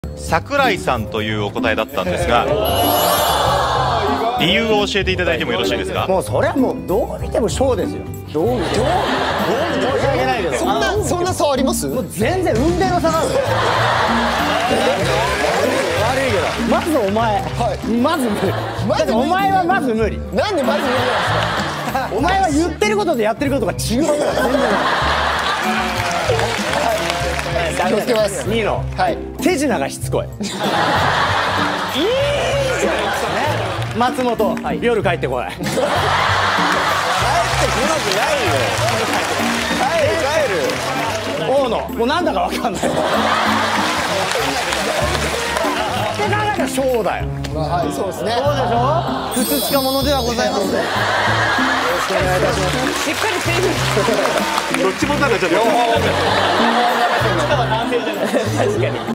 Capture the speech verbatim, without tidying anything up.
桜井さんというお答えだったんですが、理由を教えていただいてもよろしいですか？ もうそれはもうどう見てもショーですよ。どう見ても申し訳ないけど、 そんなそんな差あります？ もう全然運命の差なんですよ。悪いけど、まずお前、まず無理。だってお前はまず無理。 なんでまず無理なんですか？ お前は言ってることとやってることが違うから全然気をつけます。 いいの。はい。手品がしつこい。いいじゃん。松本、夜帰ってこない。帰ってこなくないよ。帰る帰る。大野、もうなんだかわかんない。ってなんかショーだよ。 まあはい、そうですね。 そうでしょ。ふつつかものではございます。よろしくお願いいたします。しっかり整理。 どっちもなんかちょっと両方。 確かに。